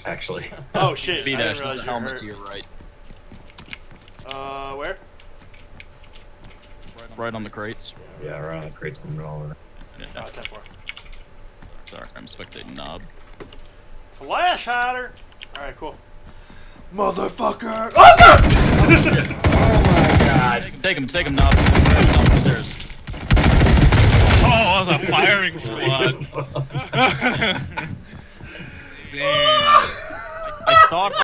actually. Oh shit! I B didn't dash, realize there's a you were helmet hurt. to your right. Where? Right on the crates. Yeah, right on the crates in the middle of it. Yeah. Oh, 10-4. Sorry, I'm spectating Knob. Flash hider! Alright, cool. Motherfucker! Oh god! Oh my god. Take him, Knob. Right down the stairs. Oh, that was a firing squad. Damn. I thought